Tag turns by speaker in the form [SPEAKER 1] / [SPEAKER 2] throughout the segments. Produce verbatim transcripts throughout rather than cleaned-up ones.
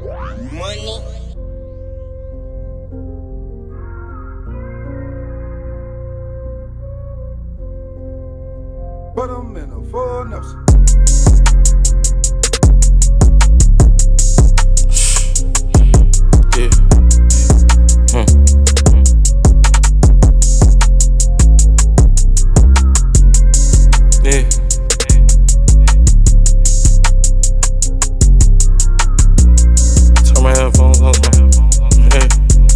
[SPEAKER 1] Money.
[SPEAKER 2] Put them in a full Nelson.
[SPEAKER 3] Yeah. Hmm. Yeah. Turn my headphones on. Yeah.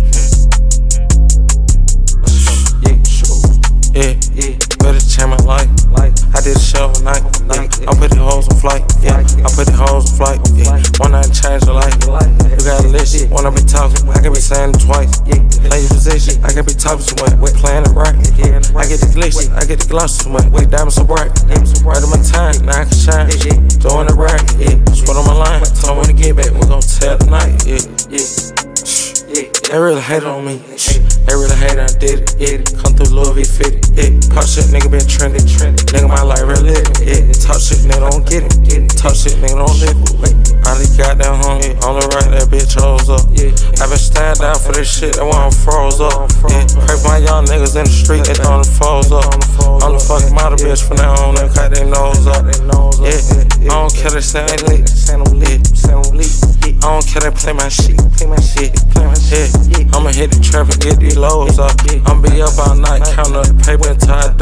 [SPEAKER 3] Yeah. Yeah. Better change my life. I did a show overnight. Yeah. I put the hoes on flight. Yeah. I put the hoes on flight. Yeah. One night change the life. You got a list. Wanna be talking. I can be saying it twice. Play your position. I can be talking so much. We playing it right. I get the glitch. I get the gloss so much. We diamonds so bright. Right in my time. Now I can shine. Doing it right. Yeah. Sweat on my line. Tell me when to get back. We gon' tell tonight. Yeah. Yeah. They really hate on me. They really hate I did it. Yeah. Come through Louis V fitted. Yeah. Pop shit, nigga been trending. Nigga my life really lit. Yeah. Talk shit, nigga don't get it. Talk shit, nigga don't live it. I just got down home. On the right, that bitch rose up. I been standing down for this shit. That why I'm froze up. Yeah. Pray for my young niggas in the street. They throwing the foes up. I'm the fucking model bitch from now on. They cut their nose up. Yeah. I don't care they say they lit. I don't care they play my shit. Play my shit. Play my shit. I'ma hit the trap and get these lows up. I'ma be up all night, counting up the paper until I